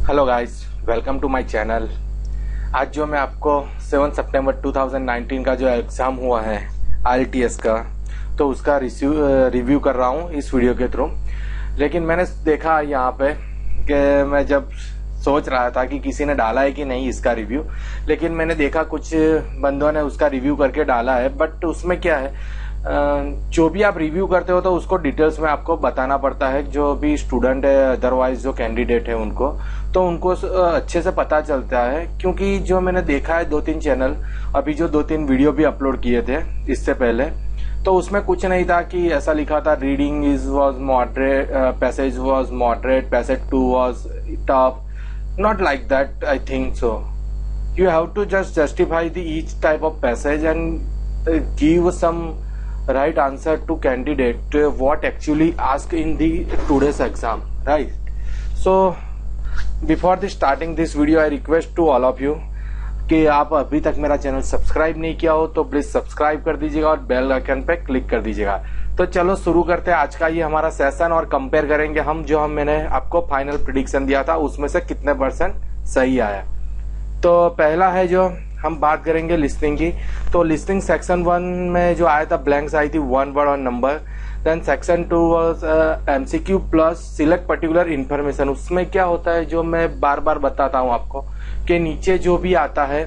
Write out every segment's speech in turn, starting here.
Hello guys, welcome to my channel. आज जो मैं आपको 7 सितंबर 2019 का जो एग्ज़ाम हुआ है IELTS का, तो उसका रिव्यू कर रहा हूँ इस वीडियो के थ्रू। लेकिन मैंने देखा यहाँ पे कि मैं जब सोच रहा था कि किसी ने डाला है कि नहीं इसका रिव्यू, लेकिन मैंने देखा कुछ बंदों ने उसका रिव्यू करके डाला है। बट उसमें क्या है, जो भी आप रिव्यू करते हो तो उसको डिटेल्स में आपको बताना पड़ता है। जो भी स्टूडेंट है, अदरवाइज जो कैंडिडेट है उनको, तो उनको अच्छे से पता चलता है। क्योंकि जो मैंने देखा है 2-3 चैनल, अभी जो 2-3 वीडियो भी अपलोड किए थे इससे पहले, तो उसमें कुछ नहीं था कि ऐसा लिखा था reading is was moderate, passage was moderate, passage 2 was tough. Not like that, I think so. You have to just justify each type of passage and give some right answer to candidate what actually asked in the today's exam, right? So before the starting this video, I request to all of you कि आप अभी तक मेरा channel subscribe नहीं किया हो तो please subscribe कर दीजिएगा और बेल आइकन पे क्लिक कर दीजिएगा। तो चलो शुरू करते हैं आज का ये हमारा सेशन और कंपेयर करेंगे हम जो मैंने आपको फाइनल प्रेडिक्शन दिया था उसमें से कितने % सही आया। तो पहला है जो हम बात करेंगे लिस्टिंग की। तो लिस्टिंग सेक्शन 1 में जो आया था ब्लैंक्स आई थी 1 वर्ड और number. Then section 2 was MCQ plus select particular information. उसमें क्या होता है, जो मैं बार बार बताता हूँ आपको कि नीचे जो भी आता है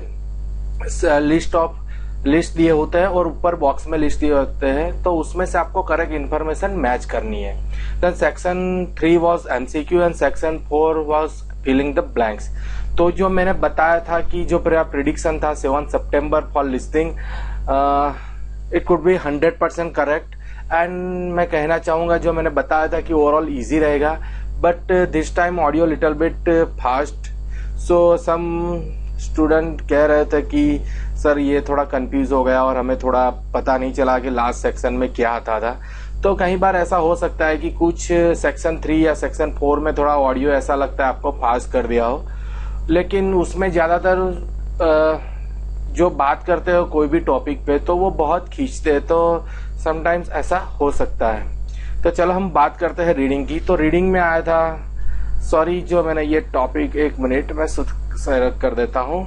लिस्ट दिए होते हैं और ऊपर बॉक्स में लिस्ट दिए होते हैं, तो उसमें से आपको करेक्ट इन्फॉर्मेशन मैच करनी है। Then section 3 was MCQ and section 4 was filling the blanks. तो जो मैंने बताया था कि जो मेरा प्रिडिक्शन था 7 सितंबर for listing, it could be 100% correct. And मैं कहना चाहूंगा जो मैंने बताया था कि ओवरऑल इजी रहेगा, but this time audio little bit fast. So some student कह रहे थे कि सर ये थोड़ा कंफ्यूज हो गया और हमें थोड़ा पता नहीं चला कि लास्ट सेक्शन में क्या आता था। तो कई बार ऐसा हो सकता है कि कुछ सेक्शन 3 या सेक्शन 4 में थोड़ा ऑडियो ऐसा लगता है आपको फास्ट कर दिया हो, लेकिन उसमें ज्यादातर जो बात करते हो कोई भी टॉपिक पे तो वो बहुत खींचते हैं, तो समटाइम्स ऐसा हो सकता है। तो चलो हम बात करते हैं रीडिंग की। तो रीडिंग में आया था, सॉरी जो मैंने ये टॉपिक, 1 मिनट मैं सेलेक्ट कर देता हूं।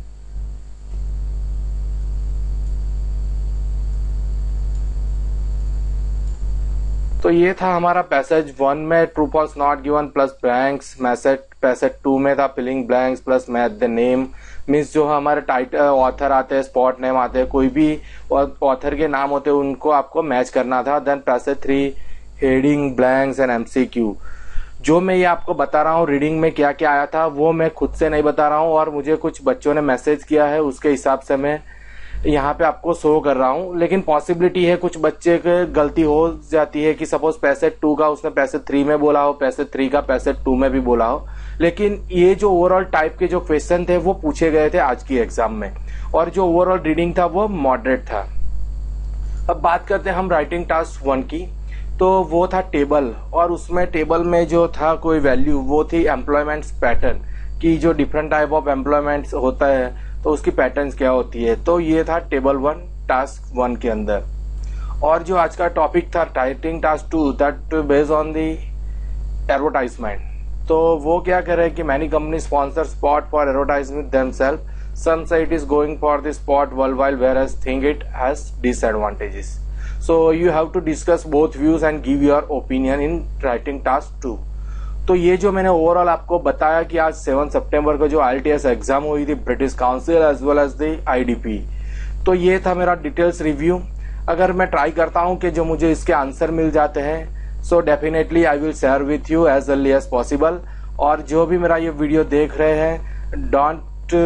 तो ये था हमारा पैसेज 1 में true false not given plus blanks. Passage 2 में था filling blanks plus match the name. Means जो हमारे टाइटल ऑथर आते हैं, स्पॉट नेम आते हैं, कोई भी ऑथर के नाम होते हैं उनको आपको मैच करना था। Then passage 3 heading blanks and MCQ। जो मैं ये आपको बता रहा हूँ रीडिंग में क्या क्या आया था वो मैं खुद से नहीं बता रहा हूँ, और मुझे कुछ बच्चों ने मैसेज किया है उसके हिसाब से मैं यहाँ पे आपको शो कर रहा हूँ। लेकिन पॉसिबिलिटी है कुछ बच्चे के गलती हो जाती है कि सपोज पैसेज 2 का उसने पैसेज 3 में बोला हो, पैसेज 3 का पैसेज 2 में भी बोला हो। लेकिन ये जो ओवरऑल टाइप के जो क्वेश्चन थे वो पूछे गए थे आज की एग्जाम में, और जो ओवरऑल रीडिंग था वो मॉडरेट था। अब बात करते हैं हम राइटिंग टास्क 1 की। तो वो था टेबल, और उसमें टेबल में जो था कोई वैल्यू वो थी एम्प्लॉयमेंट्स पैटर्न, की जो डिफरेंट टाइप ऑफ एम्प्लॉयमेंट्स होता है तो उसकी पैटर्न्स क्या होती है। तो ये था टेबल 1 टास्क 1 के अंदर। और जो आज का टॉपिक था writing task 2, that based on the advertisement. तो वो क्या कर रहे हैं कि many company sponsor spot for advertisement themselves. Some say it is going for the spot world wide whereas think it has disadvantages. So you have to discuss both views and give your opinion in writing task 2। तो ये जो मैंने overall आपको बताया कि आज 7 सितंबर को जो IELTS एग्जाम हुई थी British Council as well as the IDP, तो ये था मेरा डिटेल्स रिव्यू। अगर मैं ट्राई करता हूं कि जो मुझे इसके आंसर मिल जाते हैं, so definitely I will share with you as early as possible. और जो भी मेरा ये वीडियो देख रहे हैं, don't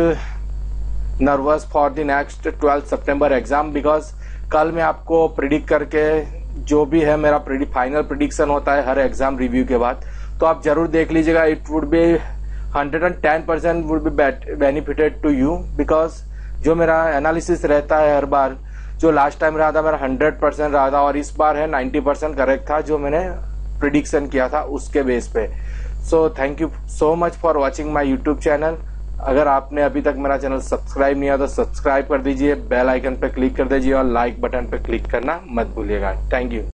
nervous for the next 12 सितंबर एग्जाम, बिकॉज कल मैं आपको प्रिडिक्ट करके जो भी है मेरा फाइनल प्रिडिक्शन होता है हर एग्जाम रिव्यू के बाद, तो आप जरूर देख लीजिएगा। It would be 110% would be benefited to you, because जो मेरा एनालिसिस रहता है हर बार, जो लास्ट टाइम रहा था मेरा 100% रहा था और इस बार है 90% करेक्ट था जो मैंने प्रिडिक्शन किया था उसके बेस पे। So thank you so much for watching my YouTube channel. अगर आपने अभी तक मेरा चैनल सब्सक्राइब नहीं किया तो सब्सक्राइब कर दीजिए, बेल आइकन पे क्लिक कर दीजिए और लाइक बटन पे क्लिक करना मत भूलिएगा। Thank you.